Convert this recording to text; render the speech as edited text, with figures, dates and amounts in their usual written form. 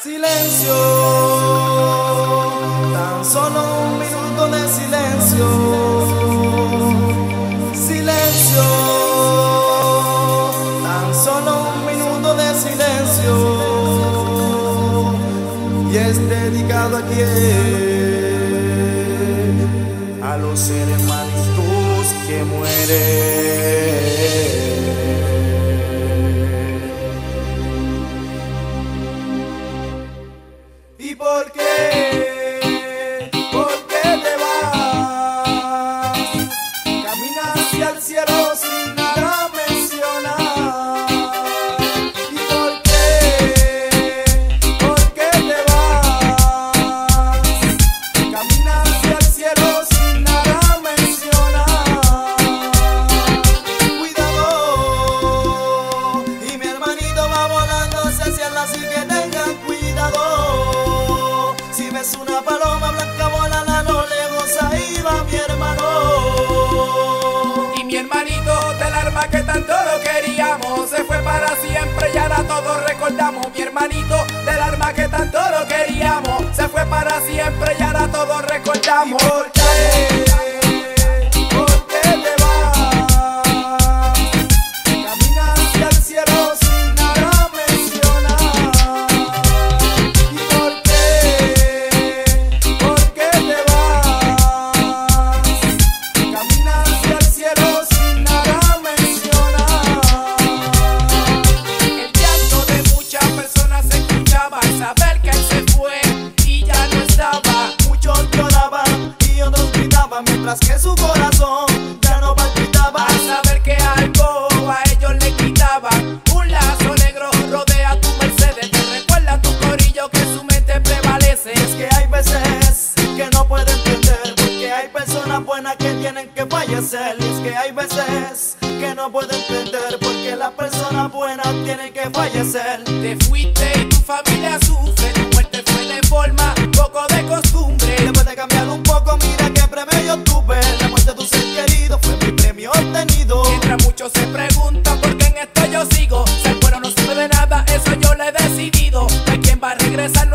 Silencio, tan solo un minuto de silencio. Silencio, tan solo un minuto de silencio. Y es dedicado a quién, a los hermanitos que mueren. ¿Y por qué? ¿Por qué te vas? Caminas hacia el cielo sin nada mencionar. ¿Y por qué? ¿Por qué te vas? Caminas hacia el cielo sin nada mencionar. Cuidado, y mi hermanito va volando hacia la así que tengan cuidado. Si ves una paloma blanca volar a lo lejos, ahí va mi hermano. Y mi hermanito del arma que tanto lo queríamos se fue para siempre y ahora todos recordamos. Mi hermanito del arma que tanto lo queríamos se fue para siempre y ahora todos recordamos. ¿Y por qué? ¿Por qué te vas? Caminas hacia el cielo sin nada mencionar. ¿Y por qué? ¿Por qué te vas? Caminas hacia el cielo sin nada mencionar. El llanto de muchas personas se escuchaba al saber que él se fue y ya no estaba. Muchos lloraban y otros gritaban mientras que su corazón ya no palpitaba. Al saber que algo a ellos le quitaban, un lazo negro rodea tu Mercedes. Te recuerda tu corillo que su mente prevalece. Es que hay veces que no puede entender porque hay personas buenas que tienen que fallecer. Y es que hay veces que no puede entender porque las personas buenas tienen que fallecer. Te fuiste y tu familia sufre. Tu muerte fue de forma poco de costumbre. Después de cambiar un poco, mira qué premio yo tuve. La muerte de tu ser querido fue mi premio obtenido. Mientras muchos se preguntan por qué en esto yo sigo. Ser bueno no sirve de nada, eso yo lo he decidido. No hay quien va a regresar.